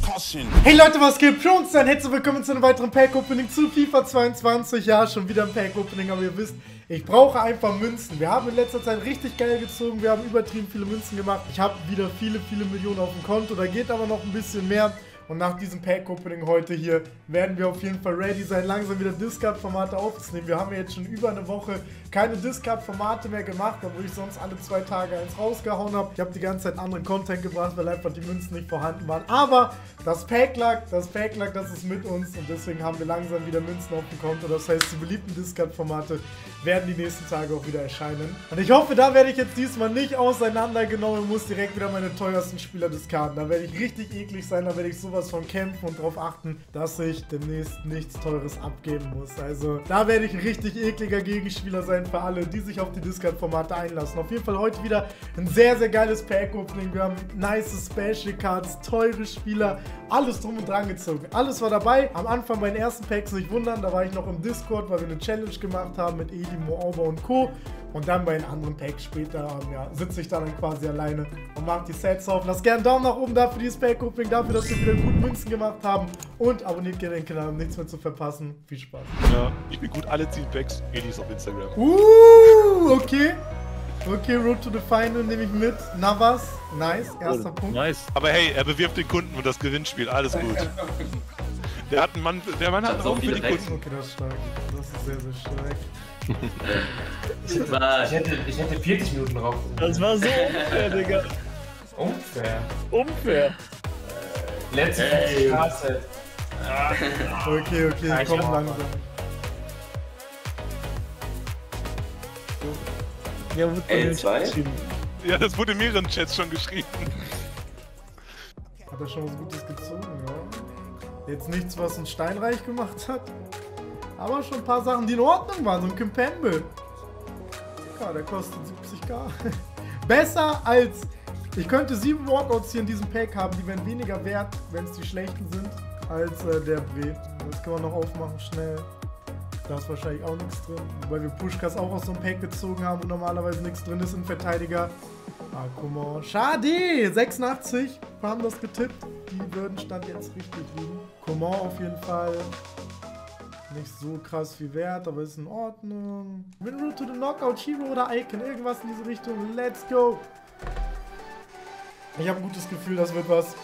concussion. Hey Leute, was geht? Pronstein, herzlich willkommen zu einem weiteren Pack-Opening zu FIFA 22. Ja, schon wieder ein Pack-Opening, aber ihr wisst, ich brauche einfach Münzen. Wir haben in letzter Zeit richtig geil gezogen, wir haben übertrieben viele Münzen gemacht. Ich habe wieder viele Millionen auf dem Konto, da geht aber noch ein bisschen mehr. Und nach diesem Pack-Opening heute hier werden wir auf jeden Fall ready sein, langsam wieder Discard-Formate aufzunehmen. Wir haben ja jetzt schon über eine Woche keine Discard-Formate mehr gemacht, obwohl ich sonst alle 2 Tage eins rausgehauen habe. Ich habe die ganze Zeit anderen Content gebracht, weil einfach die Münzen nicht vorhanden waren. Aber das Pack-Luck, das ist mit uns und deswegen haben wir langsam wieder Münzen auf dem Konto. Das heißt, die beliebten Discard-Formate werden die nächsten Tage auch wieder erscheinen. Und ich hoffe, da werde ich jetzt diesmal nicht auseinandergenommen und muss direkt wieder meine teuersten Spieler discarden. Da werde ich richtig eklig sein, da werde ich sowas von kämpfen und darauf achten, dass ich demnächst nichts Teures abgeben muss. Also da werde ich ein richtig ekliger Gegenspieler sein für alle, die sich auf die Discard-Formate einlassen. Auf jeden Fall heute wieder ein sehr, sehr geiles Pack-Opening. Wir haben nice Special Cards, teure Spieler, alles drum und dran gezogen. Alles war dabei. Am Anfang bei den ersten Packs nicht wundern, da war ich noch im Discord, weil wir eine Challenge gemacht haben mit Edi, Moauba und Co. Und dann bei den anderen Packs später ja, sitze ich dann quasi alleine und mache die Sets auf. Lasst gerne einen Daumen nach oben da für dieses Pack-Opening, dafür, dass wir wieder gut Münzen gemacht haben. Und abonniert gerne den Kanal, um nichts mehr zu verpassen. Viel Spaß. Ja, ich bin gut, alle 10 Packs, Edis auf Instagram. Okay. Okay, Road to the Final nehme ich mit. Navas, nice, erster Punkt. Nice. Aber hey, er bewirbt den Kunden und das Gewinnspiel, alles gut. Der hat einen Mann, der Mann hat einen Augen für die Kunden. Okay, das ist stark. Das ist sehr, sehr stark. Ich hätte 40 Minuten drauf. Das war so unfair, Digga. Unfair. Unfair. Letzte Straße. Okay, komm langsam. Ja, wird L2? Ja, das wurde in mehreren Chats schon geschrieben. Hat er schon was Gutes gezogen, ja. Jetzt nichts, was uns steinreich gemacht hat. Aber schon ein paar Sachen, die in Ordnung waren. So ein Kimpembe. Ja, der kostet 70k. Besser als... Ich könnte 7 Walkouts hier in diesem Pack haben. Die wären weniger wert, wenn es die schlechten sind, als der Bre. Das können wir noch aufmachen, schnell. Da ist wahrscheinlich auch nichts drin. Weil wir Pushkas auch aus so einem Pack gezogen haben und normalerweise nichts drin ist im Verteidiger. Ah, guck mal. Schade! 86. Wir haben das getippt. Die würden Stand jetzt richtig liegen. Coman auf jeden Fall. Nicht so krass viel wert, aber ist in Ordnung. Win Route to the Knockout, Hero oder Icon. Irgendwas in diese Richtung. Let's go! Ich habe ein gutes Gefühl, das wird was.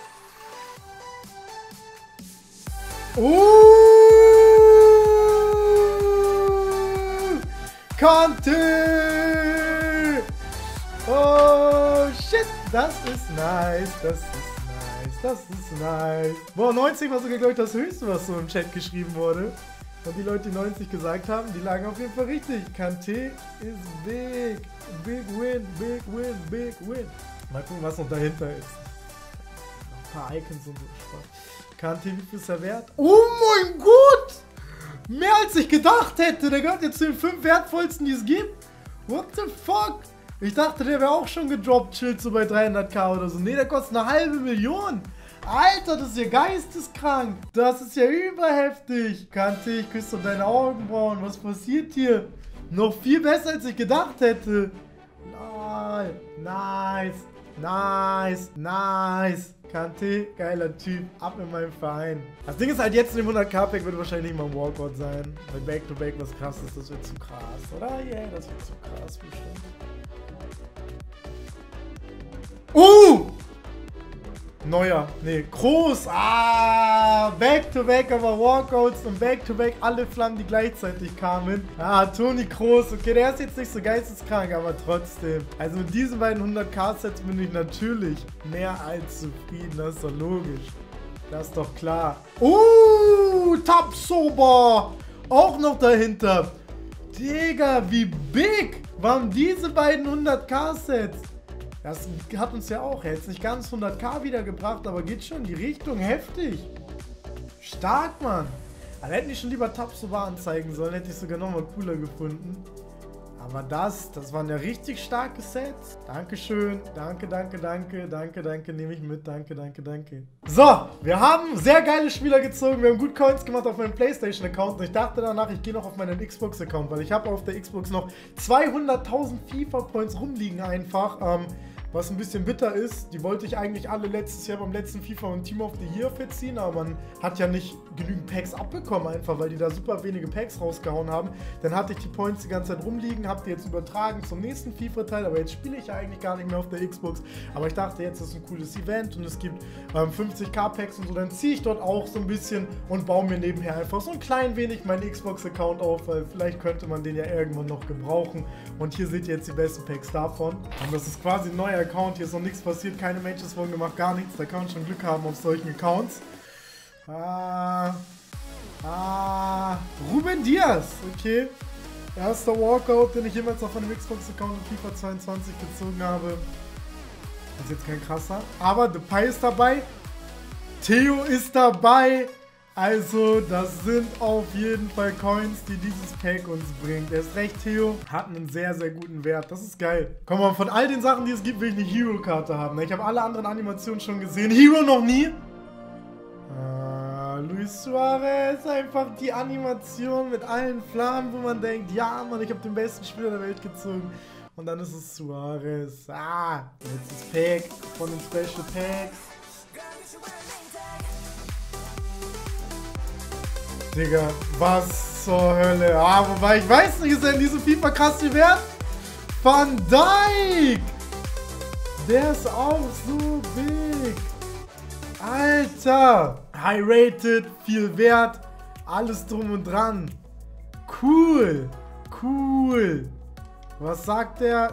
Kante! Oh shit, das ist nice, das ist nice. Boah, 90 war sogar, glaube ich, das höchste, was so im Chat geschrieben wurde. Und die Leute, die 90 gesagt haben, die lagen auf jeden Fall richtig. Kante is big. Big win, big win, big win. Mal gucken, was noch dahinter ist. Noch ein paar Icons und so. Kante, wie viel ist er wert? Oh mein Gott! Mehr als ich gedacht hätte. Der gehört jetzt zu den 5 wertvollsten, die es gibt. What the fuck? Ich dachte, der wäre auch schon gedroppt, chillt so bei 300k oder so. Ne, der kostet eine halbe Million. Alter, das ist ja geisteskrank. Das ist ja überheftig. Kante, ich küsse deine Augenbrauen. Was passiert hier? Noch viel besser, als ich gedacht hätte. Nice. Kante, geiler Typ. Ab in meinem Verein. Das Ding ist halt, jetzt in dem 100k-Pack wird wahrscheinlich nicht mal ein Walkout sein. Weil Back-to-Back was krass ist, das wird zu krass. Oder? Yeah, das wird zu krass bestimmt. Neuer. Nee, Groß. Back-to-back, aber Walkouts und Back-to-back alle Flammen, die gleichzeitig kamen. Toni Kroos. Okay, der ist jetzt nicht so geisteskrank, aber trotzdem. Also mit diesen beiden 100k-Sets bin ich natürlich mehr als zufrieden. Das ist doch logisch. Das ist doch klar. Tapsoba. Auch noch dahinter. Digga, wie big waren diese beiden 100k-Sets? Das hat uns ja auch jetzt nicht ganz 100k wiedergebracht, aber geht schon in die Richtung. Heftig. Stark, Mann. Aber hätten die schon lieber Tapsoba anzeigen sollen, hätte ich sogar nochmal cooler gefunden. Aber das waren ja richtig starke Sets. Dankeschön. Danke, nehme ich mit. Danke. So, wir haben sehr geile Spieler gezogen. Wir haben gut Coins gemacht auf meinem PlayStation-Account. Und ich dachte danach, ich gehe noch auf meinen Xbox-Account, weil ich habe auf der Xbox noch 200.000 FIFA-Points rumliegen einfach. was ein bisschen bitter ist. Die wollte ich eigentlich alle letztes Jahr beim letzten FIFA und Team of the Year verziehen, aber man hat ja nicht genügend Packs abbekommen einfach, weil die da super wenige Packs rausgehauen haben. Dann hatte ich die Points die ganze Zeit rumliegen, habe die jetzt übertragen zum nächsten FIFA-Teil, aber jetzt spiele ich ja eigentlich gar nicht mehr auf der Xbox. Aber ich dachte, jetzt ist ein cooles Event und es gibt 50k Packs und so, dann ziehe ich dort auch so ein bisschen und baue mir nebenher einfach so ein klein wenig meinen Xbox-Account auf, weil vielleicht könnte man den ja irgendwann noch gebrauchen. Und hier seht ihr jetzt die besten Packs davon. Und das ist quasi ein neuer Account, hier ist noch nichts passiert, keine Matches wurden gemacht, gar nichts. Da kann man schon Glück haben auf solchen Accounts. Ruben Diaz, okay. Erster Walkout, den ich jemals auf einem Xbox-Account in FIFA 22 gezogen habe. Das ist jetzt kein krasser. Aber Depay ist dabei. Theo ist dabei. Also, das sind auf jeden Fall Coins, die dieses Pack uns bringt. Er ist recht, Theo hat einen sehr, sehr guten Wert. Das ist geil. Komm mal, von all den Sachen, die es gibt, will ich eine Hero-Karte haben. Ich habe alle anderen Animationen schon gesehen. Hero noch nie. Luis Suarez, einfach die Animation mit allen Flammen, wo man denkt, ja, Mann, ich habe den besten Spieler der Welt gezogen. Und dann ist es Suarez. Letztes Pack von den Special Packs. Digga, was zur Hölle? Wobei, ich weiß nicht, ist er in diesem FIFA krass viel wert? Van Dijk! Der ist auch so big. Alter! High rated, viel wert, alles drum und dran. Cool! Cool! Was sagt der?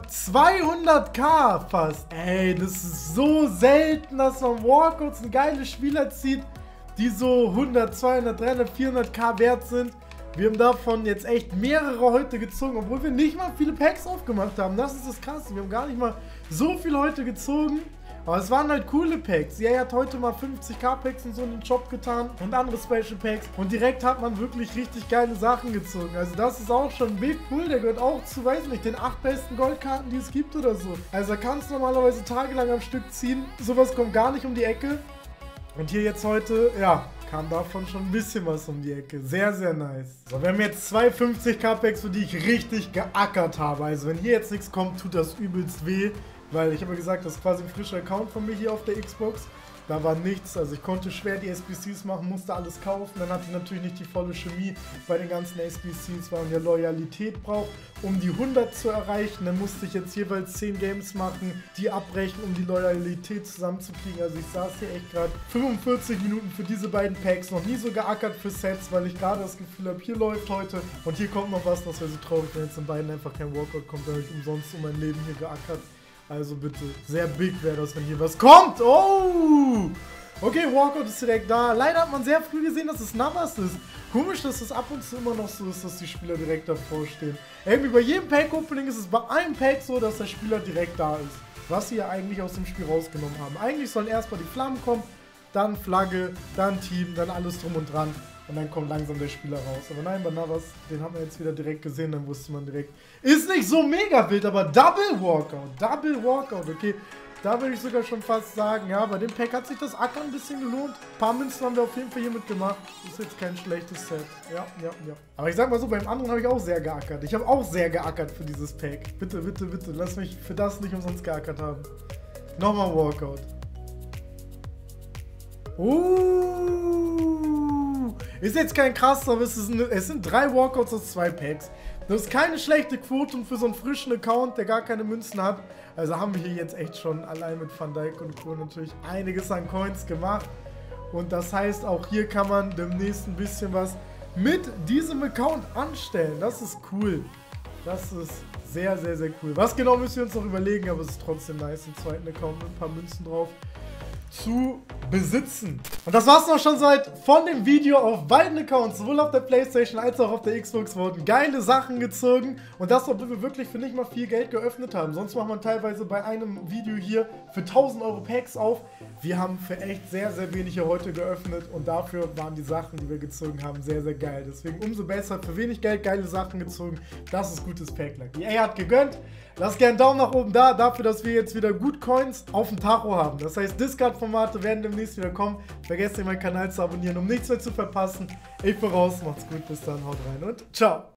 200k fast! Ey, das ist so selten, dass man Walkouts ein geiles Spieler zieht, die so 100, 200, 300, 400k wert sind. Wir haben davon jetzt echt mehrere heute gezogen, obwohl wir nicht mal viele Packs aufgemacht haben. Das ist das Krasse. Wir haben gar nicht mal so viel heute gezogen. Aber es waren halt coole Packs. EA hat heute mal 50k Packs und so in den Shop getan und andere Special Packs. Und direkt hat man wirklich richtig geile Sachen gezogen. Also das ist auch schon big cool. Der gehört auch zu, weiß nicht, den 8 besten Goldkarten, die es gibt oder so. Also da kannst du normalerweise tagelang am Stück ziehen. Sowas kommt gar nicht um die Ecke. Und hier jetzt heute, ja, kam davon schon ein bisschen was um die Ecke. Sehr, sehr nice. So, wir haben jetzt zwei 50k Packs, für die ich richtig geackert habe. Also wenn hier jetzt nichts kommt, tut das übelst weh. Weil ich habe ja gesagt, das ist quasi ein frischer Account von mir hier auf der Xbox. Da war nichts, also ich konnte schwer die SBCs machen, musste alles kaufen. Dann hatte ich natürlich nicht die volle Chemie bei den ganzen SBCs, weil man ja Loyalität braucht, um die 100 zu erreichen. Dann musste ich jetzt jeweils 10 Games machen, die abbrechen, um die Loyalität zusammenzukriegen. Also ich saß hier echt gerade 45 Minuten für diese beiden Packs, noch nie so geackert für Sets, weil ich gerade das Gefühl habe, hier läuft heute und hier kommt noch was, das wäre so traurig, wenn jetzt in beiden einfach kein Walkout kommt, dann habe ich umsonst um mein Leben hier geackert. Also bitte, sehr big wäre das, wenn hier was kommt. Oh! Okay, Walkout ist direkt da. Leider hat man sehr früh gesehen, dass es Navas ist. Komisch, dass es ab und zu immer noch so ist, dass die Spieler direkt davor stehen. Irgendwie bei jedem Pack-Opening ist es bei einem Pack so, dass der Spieler direkt da ist. Was sie ja eigentlich aus dem Spiel rausgenommen haben. Eigentlich sollen erstmal die Flammen kommen, dann Flagge, dann Team, dann alles drum und dran. Und dann kommt langsam der Spieler raus. Aber nein, bei Navas, den haben wir jetzt wieder direkt gesehen, dann wusste man direkt. Ist nicht so mega wild, aber Double Walkout, okay. Da würde ich sogar schon fast sagen, ja, bei dem Pack hat sich das Ackern ein bisschen gelohnt. Ein paar Münzen haben wir auf jeden Fall hiermit gemacht. Ist jetzt kein schlechtes Set. Ja. Aber ich sag mal so, beim anderen habe ich auch sehr geackert. Ich habe auch sehr geackert für dieses Pack. Bitte, bitte, bitte, lass mich für das nicht umsonst geackert haben. Nochmal Walkout. Ist jetzt kein krasser, aber es sind 3 Walkouts aus 2 Packs. Das ist keine schlechte Quote für so einen frischen Account, der gar keine Münzen hat. Also haben wir hier jetzt echt schon allein mit Van Dijk und Co. natürlich einiges an Coins gemacht. Und das heißt, auch hier kann man demnächst ein bisschen was mit diesem Account anstellen. Das ist cool. Das ist sehr, sehr, sehr cool. Was genau müssen wir uns noch überlegen, aber es ist trotzdem nice, einen zweiten Account mit ein paar Münzen drauf zu besitzen. Und das war's noch schon soweit von dem Video auf beiden Accounts, sowohl auf der Playstation als auch auf der Xbox. Wurden geile Sachen gezogen und das, obwohl wir wirklich für nicht mal viel Geld geöffnet haben. Sonst macht man teilweise bei einem Video hier für 1000 Euro Packs auf. Wir haben für echt sehr, sehr wenig hier heute geöffnet und dafür waren die Sachen, die wir gezogen haben, sehr, sehr geil. Deswegen umso besser, für wenig Geld geile Sachen gezogen. Das ist gutes Pack-Luck. EA hat gegönnt. Lasst gerne einen Daumen nach oben da, dafür, dass wir jetzt wieder gut Coins auf dem Tacho haben. Das heißt, Discard-Formate werden demnächst wieder kommen. Vergesst nicht, meinen Kanal zu abonnieren, um nichts mehr zu verpassen. Ich bin raus, macht's gut, bis dann, haut rein und ciao.